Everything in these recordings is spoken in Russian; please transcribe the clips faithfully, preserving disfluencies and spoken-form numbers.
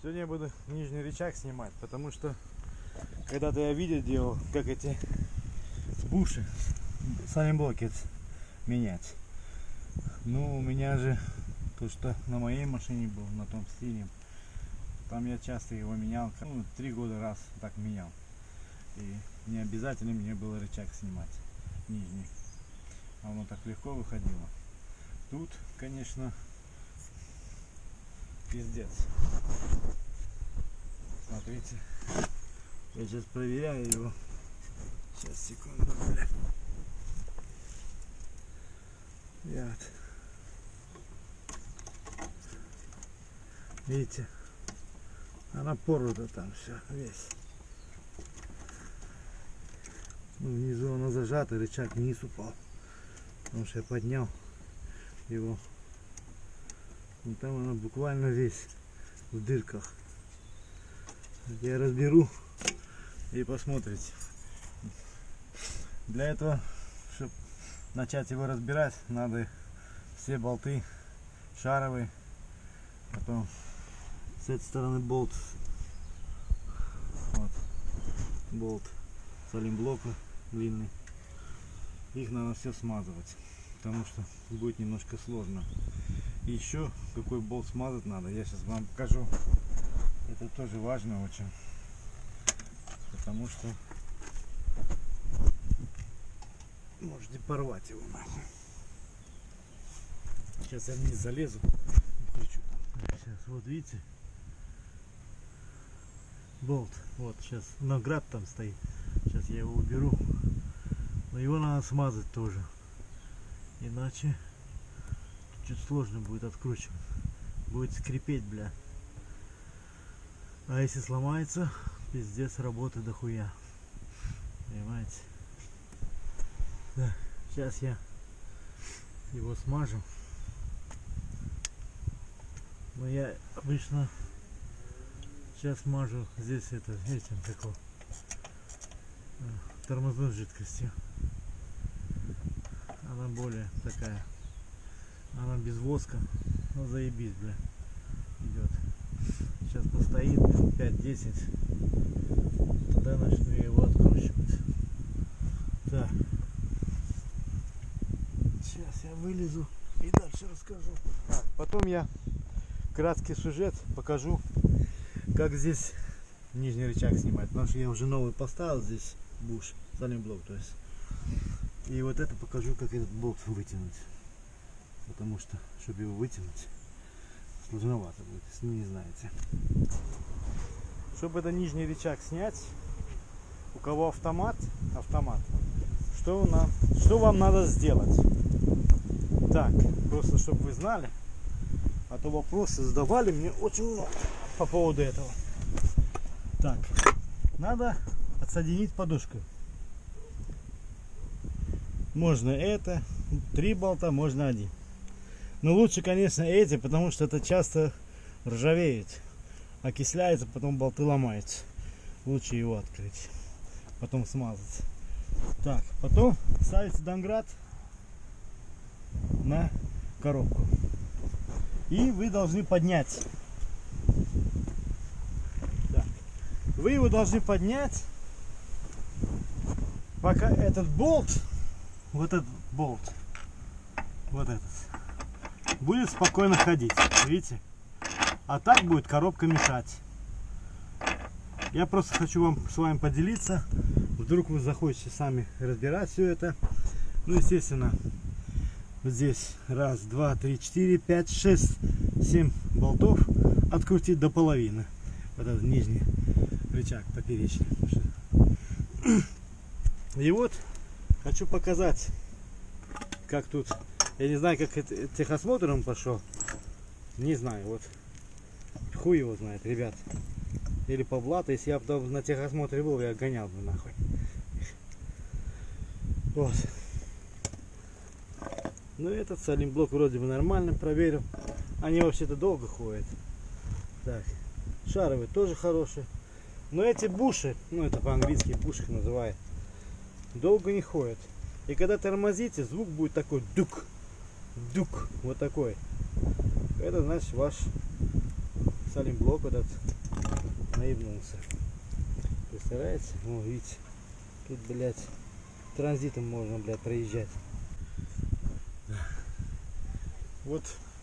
Сегодня я буду нижний рычаг снимать, потому что когда-то я видео делал, как эти буши, салимблоки менять. Ну, у меня же то, что на моей машине был, на том стиле, там я часто его менял, ну, три года раз так менял. И не обязательно мне было рычаг снимать нижний. А оно так легко выходило. Тут, конечно, пиздец. Смотрите, я сейчас проверяю его. Сейчас, секунду, бля. Вот. Видите, она поруда там все, весь. Ну, внизу она зажата, рычаг вниз упал. Потому что я поднял его. Ну, там она буквально весь в дырках. Я разберу и посмотрите. Для этого, чтобы начать его разбирать, надо все болты шаровые, потом с этой стороны болт, вот болт салимблока длинный, их надо все смазывать, потому что будет немножко сложно. И еще какой болт смазать надо, я сейчас вам покажу. Это тоже важно очень, потому что можете порвать его нахуй. Сейчас я вниз залезу и включу. Сейчас, вот видите, болт, вот сейчас наград там стоит. Сейчас я его уберу, но его надо смазать тоже, иначе чуть сложно будет откручивать, будет скрипеть, бля. А если сломается, пиздец, работы дохуя. Понимаете? Да, сейчас я его смажу. Но я обычно сейчас смажу здесь это этим такой тормозной жидкостью. Она более такая, она без воска, но заебись, бля, идет. Сейчас постоит пять-десять, тогда начну его откручивать. Так, сейчас я вылезу и дальше расскажу. Так, потом я краткий сюжет покажу, как здесь нижний рычаг снимать, потому что я уже новый поставил здесь буш, салимблок, то есть. И вот это покажу, как этот болт вытянуть, потому что, чтобы его вытянуть, сложновато будет, если не знаете. Чтобы это нижний рычаг снять, у кого автомат, автомат, что нам, что вам надо сделать? Так, просто чтобы вы знали, а то вопросы задавали мне очень много по поводу этого. Так, надо отсоединить подушку. Можно это, три болта, можно один. Но лучше, конечно, эти, потому что это часто ржавеет, окисляется, потом болты ломаются. Лучше его открыть, потом смазать. Так, потом ставите домкрат на коробку. И вы должны поднять. Так. Вы его должны поднять, пока этот болт, вот этот болт, вот этот, будет спокойно ходить, видите? А так будет коробка мешать. Я просто хочу вам с вами поделиться. Вдруг вы захотите сами разбирать все это. Ну, естественно, вот здесь раз, два, три, четыре, пять, шесть, семь болтов открутить до половины. Вот этот нижний рычаг поперечный. И вот хочу показать, как тут. Я не знаю, как это техосмотр он пошел. Не знаю, вот. Хуй его знает, ребят. Или по блату. Если я бы на техосмотре был, я гонял бы нахуй. Вот. Ну, этот салимблок вроде бы нормально проверил. Они вообще-то долго ходят. Так. Шаровые тоже хорошие. Но эти буши, ну это по-английски буши называют, долго не ходят. И когда тормозите, звук будет такой дук. Дук. Вот такой. Это значит ваш салимблок этот наебнулся. Представляете? Ну, видите, тут, блядь, транзитом можно, блядь, проезжать. Вот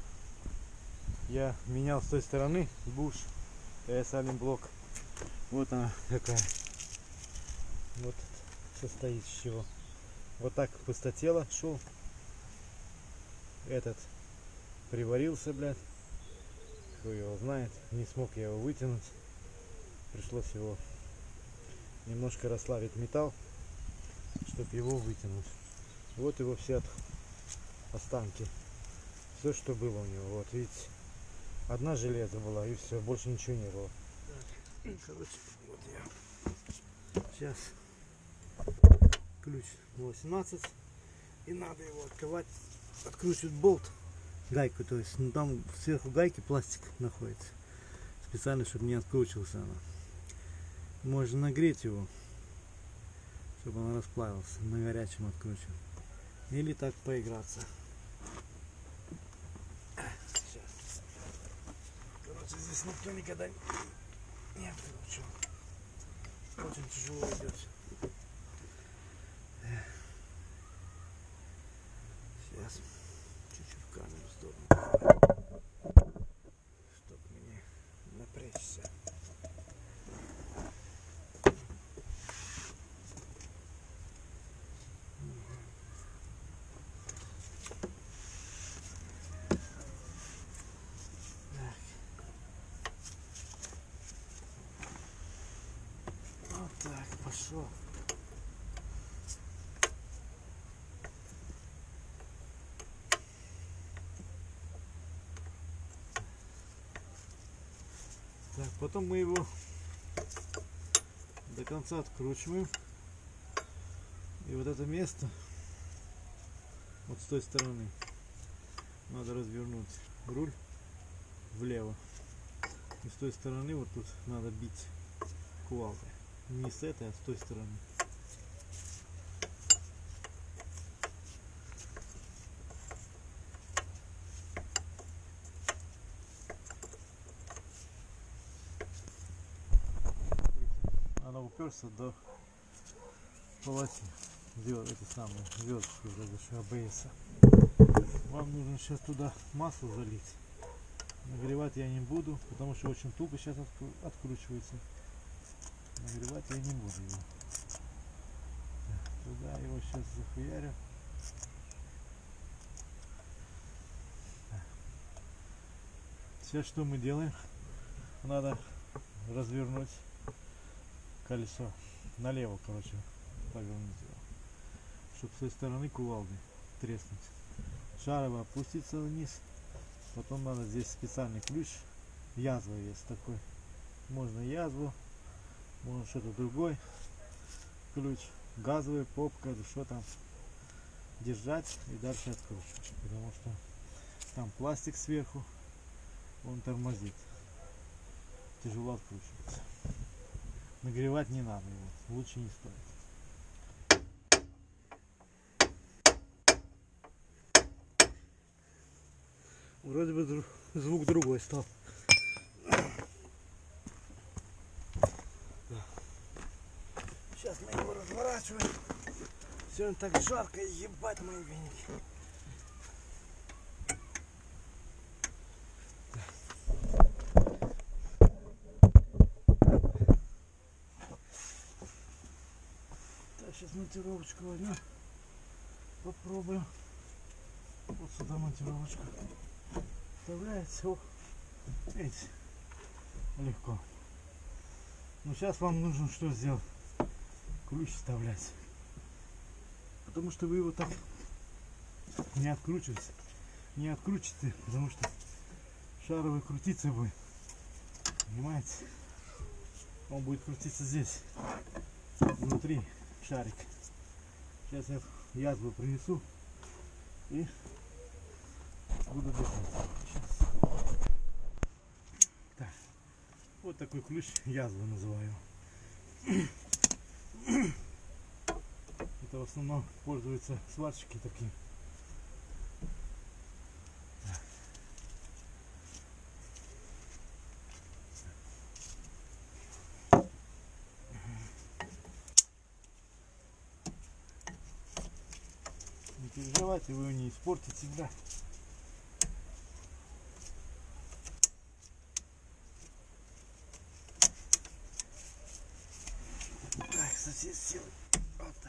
я менял с той стороны буш, салим блок. Вот она какая. Вот состоит из чего. Вот так пустотело шел. Этот приварился, блядь. Хуй его знает. Не смог я его вытянуть. Пришлось его немножко расслабить металл, чтобы его вытянуть. Вот его все останки. Все, что было у него. Вот видите. Одна железа была и все. Больше ничего не было. Короче, вот я. Сейчас ключ восемнадцать. И надо его открывать. Откручивать болт. Гайку, то есть. Ну там сверху гайки пластик находится. Специально, чтобы не откручивался она. Можно нагреть его, чтобы он расплавился, на горячем откручивать. Или так поиграться. Сейчас. Короче, здесь никто никогда не откручивал. Очень тяжело идет. Сейчас чуть-чуть в камеру сторону, чтобы мне напрячься. Так, пошел. Так, потом мы его до конца откручиваем. И вот это место, вот с той стороны, надо развернуть руль влево. И с той стороны вот тут надо бить кувалдой. Не с этой, а с той стороны. Она уперся до полосы. Эти самые звездочки вроде что АБС. Вам нужно сейчас туда масло залить. Нагревать я не буду, потому что очень туго сейчас откручивается. Нагревать я не буду его. Туда его сейчас захуярю. Сейчас что мы делаем? Надо развернуть колесо налево, короче, повернуть его, чтобы с той стороны кувалды треснуть. Шарово опуститься вниз. Потом надо здесь специальный ключ. Язва есть такой. Можно язву, можно что-то другой ключ. Газовый, попка, или что там. Держать и дальше откручивать. Потому что там пластик сверху. Он тормозит. Тяжело откручивается. Нагревать не надо его. Лучше не стоит. Вроде бы звук другой стал. Сейчас мы его разворачиваем. Сегодня так жарко, ебать мои веники. Так, сейчас монтировочку возьмем. Попробуем. Вот сюда монтировочку. Вставляется. Ох, видите, легко. Но сейчас вам нужно что сделать? Ключ вставлять. Потому что вы его так не откручиваете. Не открутите, потому что шаровый крутиться будет. Понимаете? Он будет крутиться здесь. Внутри шарик. Сейчас я язву принесу и буду держать. Так. Вот такой ключ язву называю. Это в основном пользуются сварщики такие. переживайте, вы его не испортите, да. Так, кстати, сил. Вот так.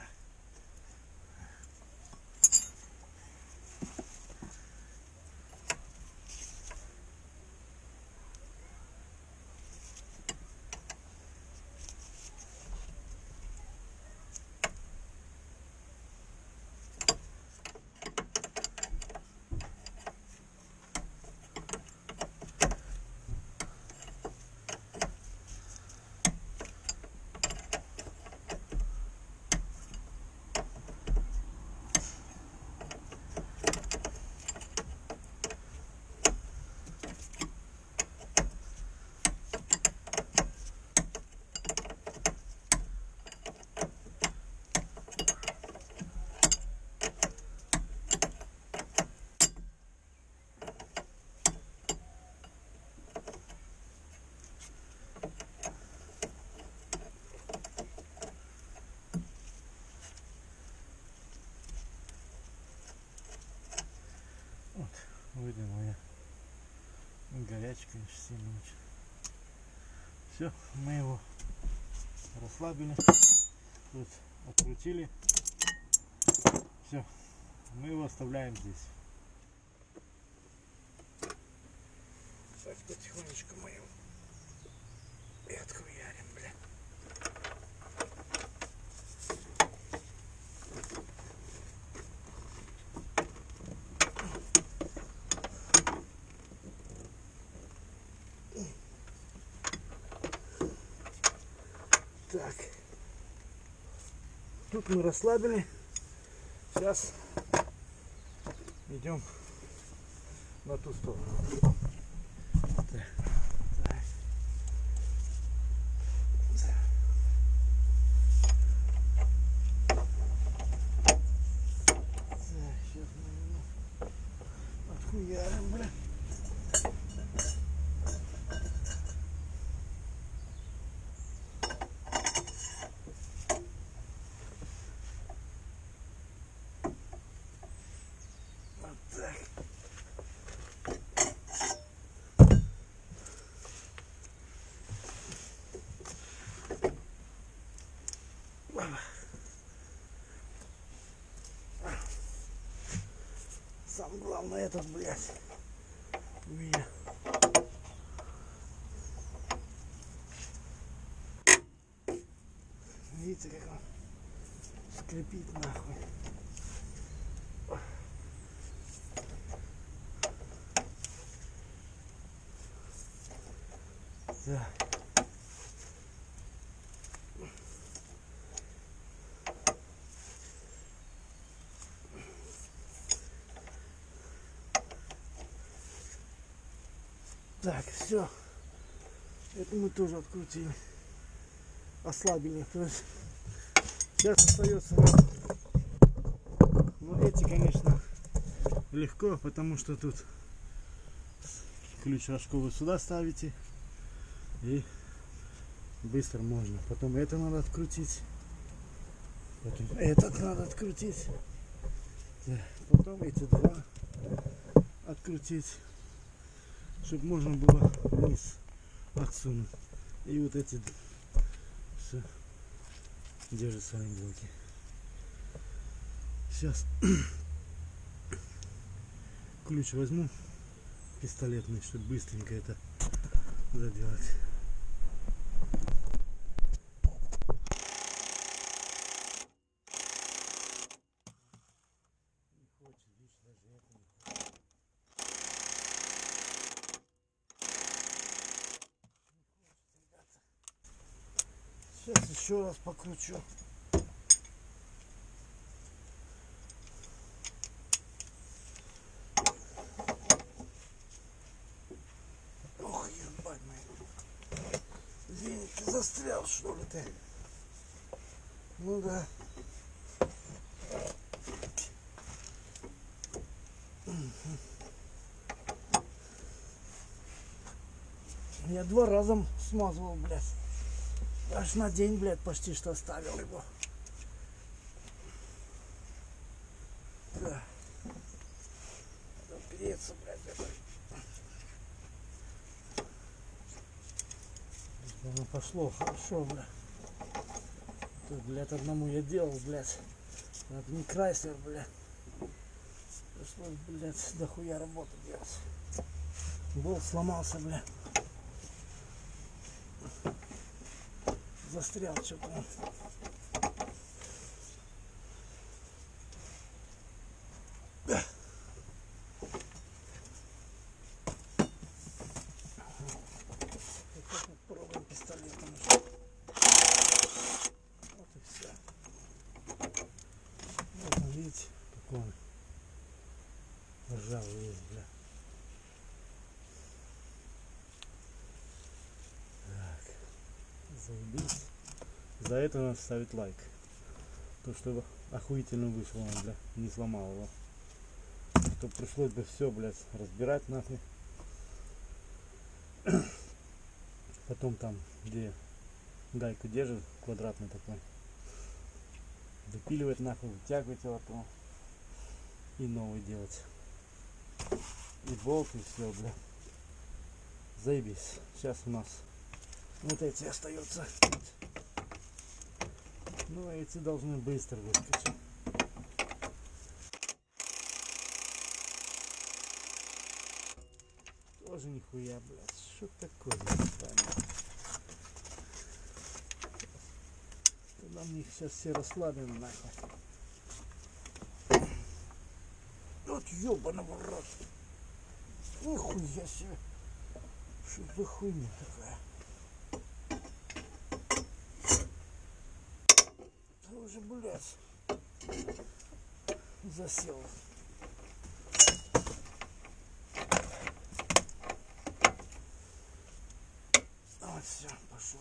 Вот, видно моя горячая, конечно, сильно очень. Все, мы его расслабили, тут открутили. Все, мы его оставляем здесь. Так, потихонечку мы его и отхуярим, бля. Так, тут мы расслабили. Сейчас идем на ту сторону. Так, так. Так, сейчас мы его отхуярим, бля. Самое главное этот, блядь, у меня. Видите, как он скрипит нахуй. Так. Так, все. Это мы тоже открутили. Ослабили. То есть сейчас остается нам. Ну, эти, конечно, легко, потому что тут ключ рожковый сюда ставите. И быстро можно. Потом это надо открутить. Потом этот надо открутить. Так, потом эти два открутить, чтобы можно было вниз отсунуть. И вот эти все держат свои блоки. Сейчас ключ возьму пистолетный, чтобы быстренько это заделать. Сейчас еще раз покручу. Ох, ебать мой. Извини, ты застрял, что ли ты? Ну да. Я два раза смазывал, блядь. Аж на день, блядь, почти что оставил его. Да. Ну пошло, хорошо, бля. Тут, блядь, одному я делал, блядь. Это не Крайслер, блядь. Пришлось, блядь, дохуя работу делать. Болт сломался, бля. Застрял что-то. Попробуем пистолетом еще. Вот и все. Вот он, видите, какой он ржавый есть, бля. Так, заебись. За это надо ставить лайк. То, что охуительно вышло, он, бля, не сломал его. То пришлось бы все, блядь, разбирать нахуй. Потом там, где гайку держит, квадратный такой, выпиливать нахуй, вытягивать его то и новый делать. И болт, и все, бля. Заебись. Сейчас у нас вот эти остаются. Ну, эти должны быстро выскочить. Тоже нихуя, блядь. Что такое, блядь? Тогда мне их сейчас все расслабим, нахуй. Вот ёбаного рот. Нихуя себе. Что за хуйня такая? Да уже, блядь, засел. Вот все, пошел.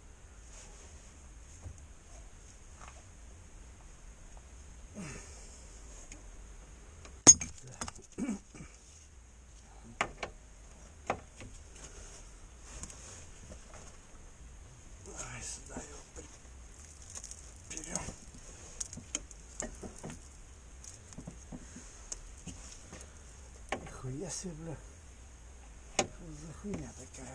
Давай сюда его берем. Нихуя себе, бля. Что за хуйня такая?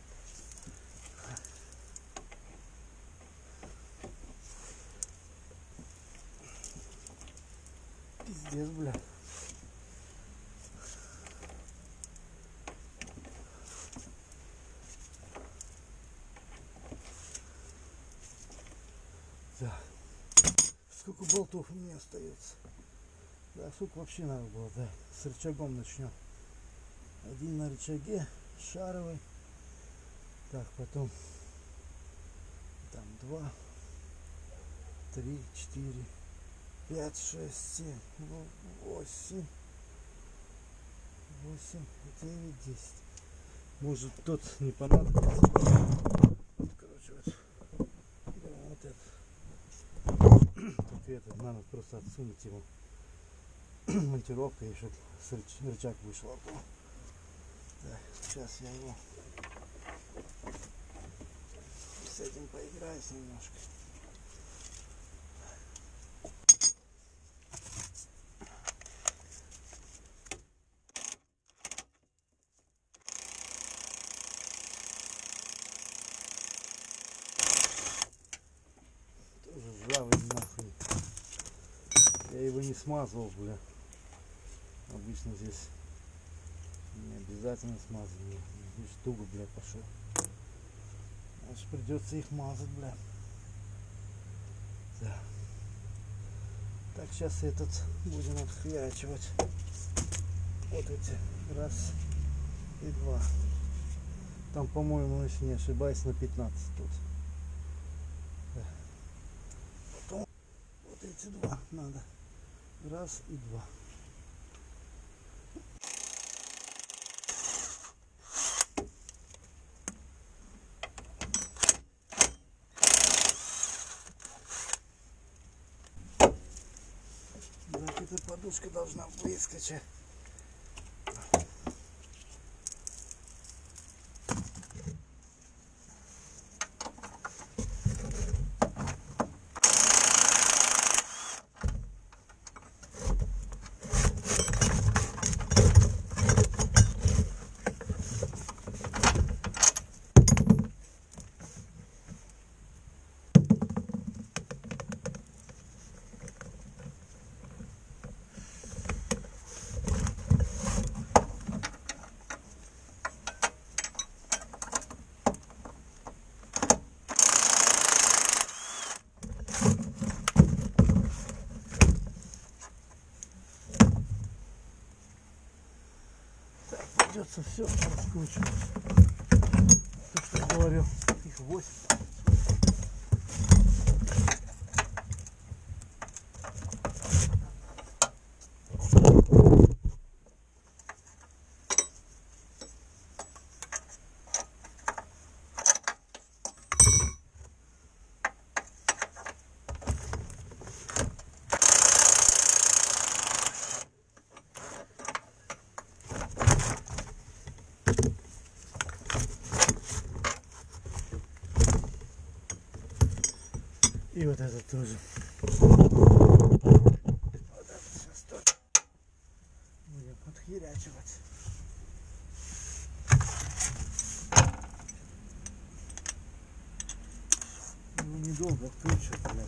Пиздец, бля. Да. Сколько болтов у меня остается? Да, сколько вообще надо было, да. С рычагом начнем. Один на рычаге, шаровый. Так, потом там два, три, четыре, пять, шесть, семь, восемь, восемь, девять, десять. Может, тот не понадобится. Короче, вот, да, вот это. Только это надо просто отсунуть его. Монтировка, и чтобы рычаг вышел. Так, сейчас я его с этим поиграюсь немножко. Тоже ржавый нахуй. Я его не смазывал, бля. Обычно здесь не обязательно смазывание. Здесь туго, бля, пошел. Значит, придется их мазать, бля. Да. Так, сейчас этот будем отхрячивать. Вот эти. Раз и два. Там, по-моему, если не ошибаюсь, на пятнадцать тут. Да. Потом вот эти два надо. Раз и два. Так, эта подушка должна выскочить. придется все раскручивать. То, что я говорил, их восемь. И вот это тоже. Вот это сейчас тоже будем подхерячивать. Ну недолго откручивать, блядь.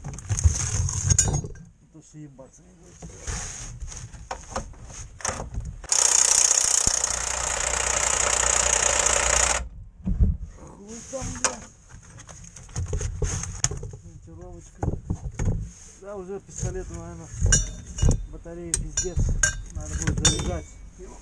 А то съебаться не будет. Хуй там, блядь. Монтировочка. Да, уже пистолет, наверное, батарея пиздец. Надо будет заряжать его.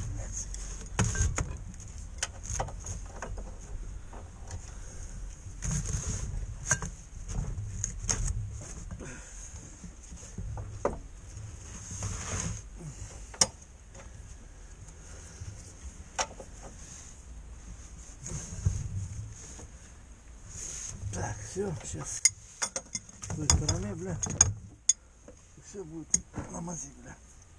Так, все, сейчас с той стороны, бля, все будет на мази, бля.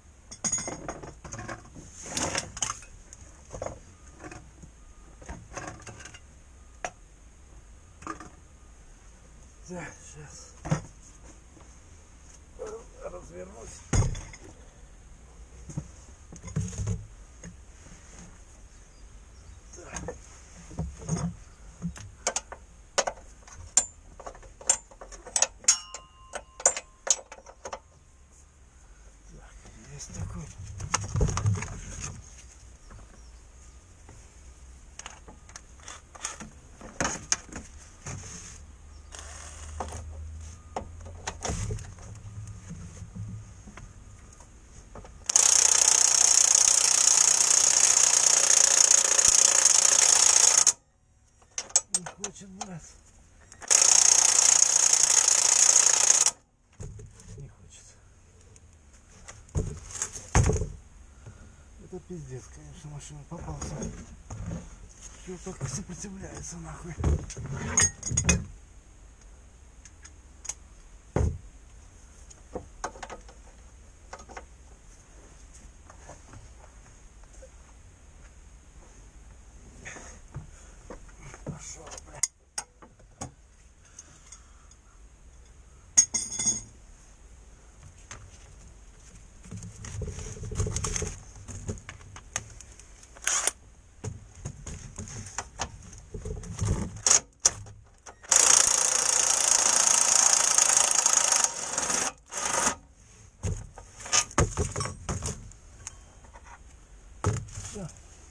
Так, сейчас развернусь. Так. Есть такой. Не хочет брать. Не хочет. Это пиздец, конечно, машина попался. Все только сопротивляется нахуй. Пошел, бля. Все.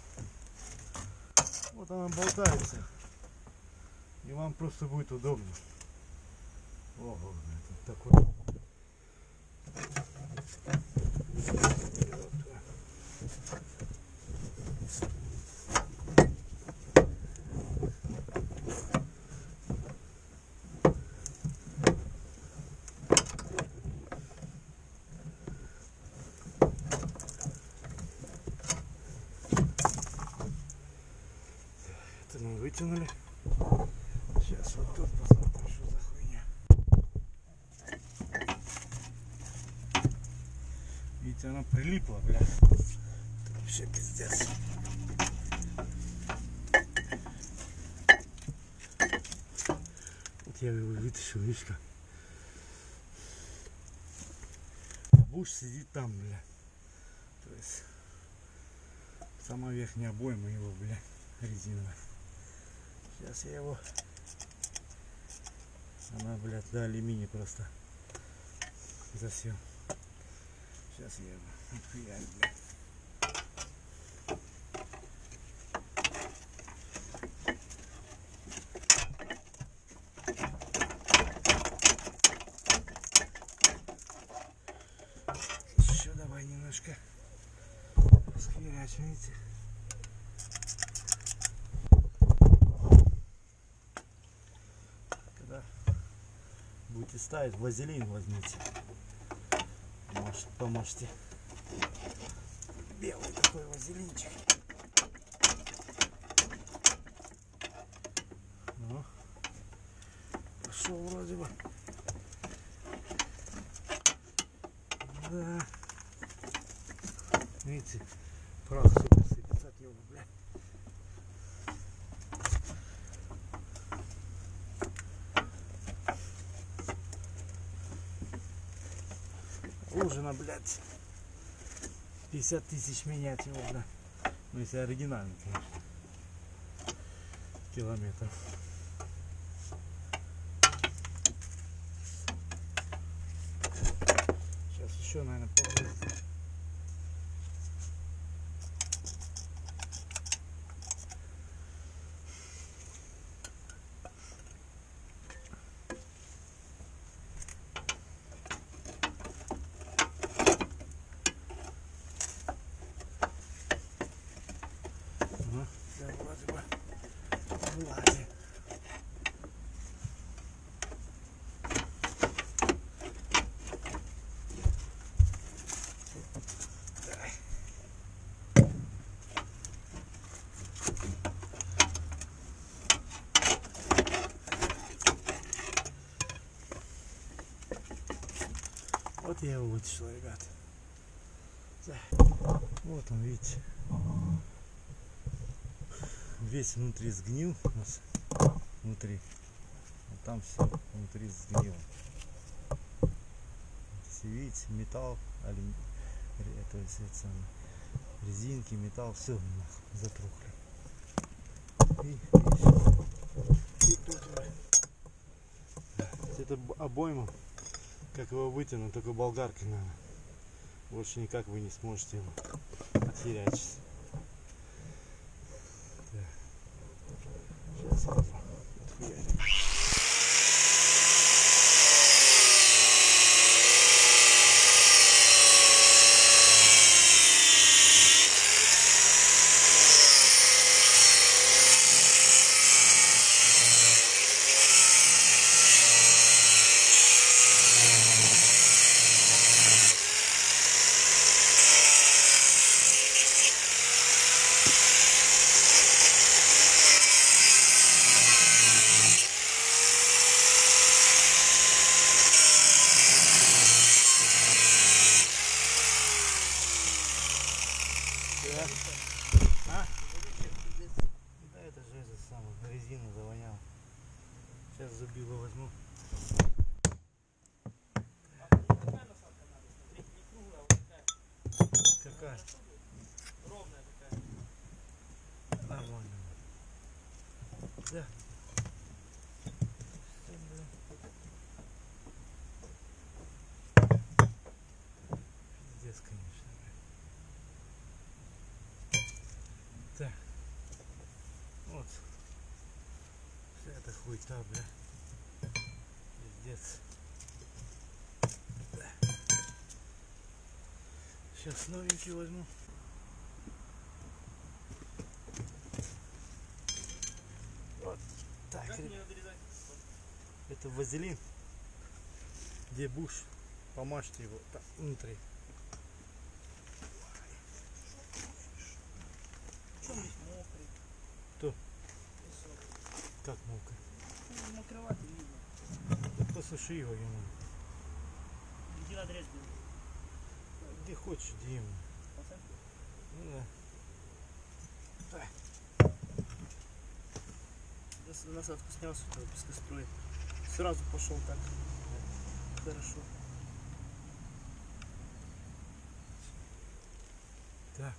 Вот она болтается. И вам просто будет удобно. Ого, это такой. Это мы вытянули. Сейчас вот тут посмотрим, что за хуйня. Видите, она прилипла, бля. Это вообще пиздец. Вот я его вытащил, видишь как. Буш сидит там, бля. То есть сама верхняя обойма его, бля, резиновая. Сейчас я его... Она, блядь, до алюминия просто засел. Сейчас я его отхуярю, блядь. Еще давай немножко схерячим, видите. будете ставить, вазелин возьмите. Может, поможете. Белый такой вазелинчик. Ну, пошел вроде бы. Да. Видите, прах супер сыпется от него, бля. Ужина, блядь, пятьдесят тысяч менять его, бля. Ну, если оригинальный, конечно. Километров. Сейчас еще, наверное, полгода. Ну, все вроде бы влазит. Вот я его вытащил, ребят. Вот он, видите. Весь внутри сгнил у нас. Внутри. Вот там все внутри сгнило. Все видите, металл, алюминий, то есть это самое, резинки, металл, все затрухли. И, и, и тут это обойма. Как его вытянуть, только болгаркой надо. Больше никак вы не сможете его отхерячить. Так. Сейчас я отхуярю. А? Да, это же это самое, резина завоняла. Сейчас зубило возьму. Какая? Ровная такая. Нормально. Да. Пиздец, конечно. Так. Вот. Вся эта хуйта, бля. Пиздец. Да. Сейчас новенький возьму. Вот так. Как мне надрезать? Это вазелин. Где буш? Помажьте его так, внутри. Что здесь мокрый? Кто? Песок. Как мокрый? Ну, мокровато видно. Да посуши его ему. Где надрез был? Где хочешь, где ему. Поставь. Ну да. Я насадку снял с этого пескоструя. Сразу пошел так. Хорошо. Так.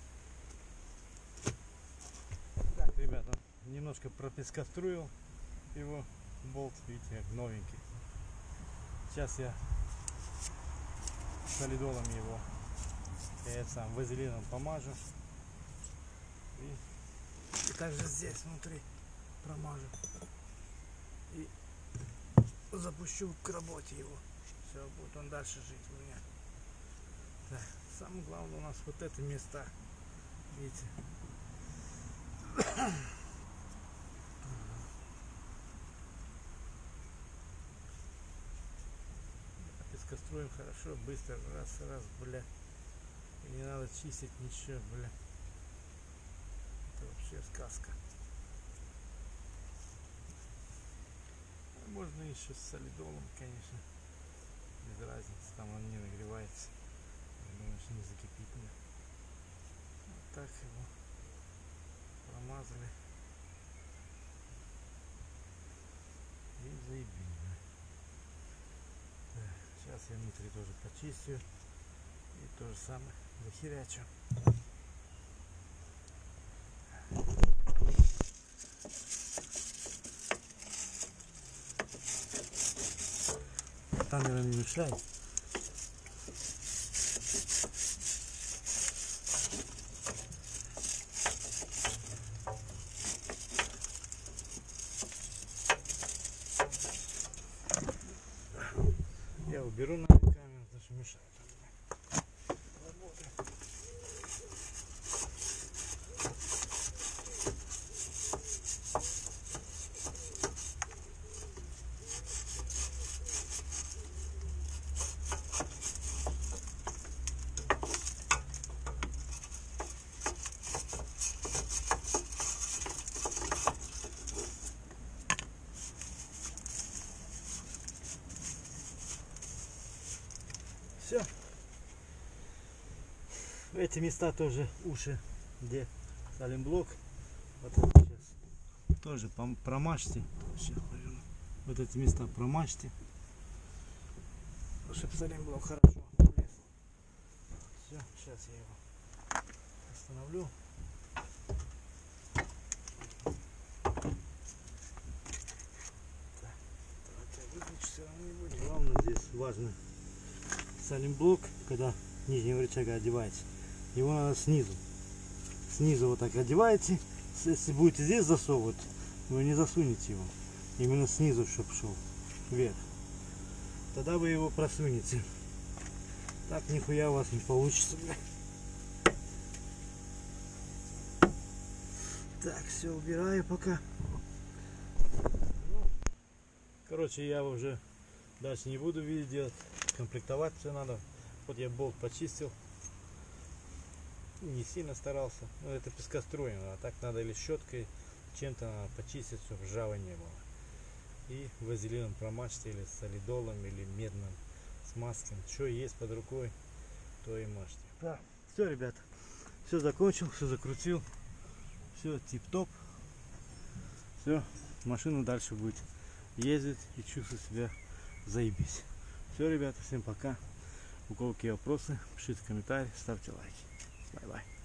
Так, ребята, немножко пропескоструил его болт, видите, как новенький. Сейчас я солидолами его, я это сам вазелином помажу. И, и также здесь внутри промажу. И запущу к работе его. Все, будет он дальше жить у меня. Так, самое главное у нас вот это места. Видите? строим хорошо, быстро, раз, раз, бля. И не надо чистить ничего, бля. Это вообще сказка. А можно еще с солидолом, конечно. Без разницы, там он не нагревается. Я думаю, что не закипит. Мне. Вот так его промазали. И заебись. Сейчас я внутри тоже почистю и то же самое захерячу. Камера не мешает. Я уберу на камеру, потому что мешает. Все. Эти места тоже уши, где салимблок. Вот это сейчас тоже промажьте. Сейчас, вот эти места промажьте, чтобы салимблок хорошо влез. Все, сейчас я его остановлю. Так, выключить все равно не будет. Главное здесь важно. Салимблок, когда нижнего рычага одеваете, его надо снизу. Снизу вот так одеваете. Если будете здесь засовывать, вы не засунете его. Именно снизу, чтобы шел вверх. Тогда вы его просунете. Так нихуя у вас не получится. Так, все убираю пока. Короче, я уже дальше не буду видеть делать. Комплектовать все надо. Вот я болт почистил. Не сильно старался. Но это пескоструем. А так надо или щеткой, чем-то надо почистить, чтобы ржавой не было. И вазелином промажьте, или солидолом, или медным смазкой. Что есть под рукой, то и мажьте. Да. Все, ребята. Все закончил, все закрутил. Все тип-топ. Все, машина дальше будет ездить и чувствовать себя заебись. Все, ребята, всем пока. У кого какие вопросы, пишите комментарии, ставьте лайки. Бай-бай.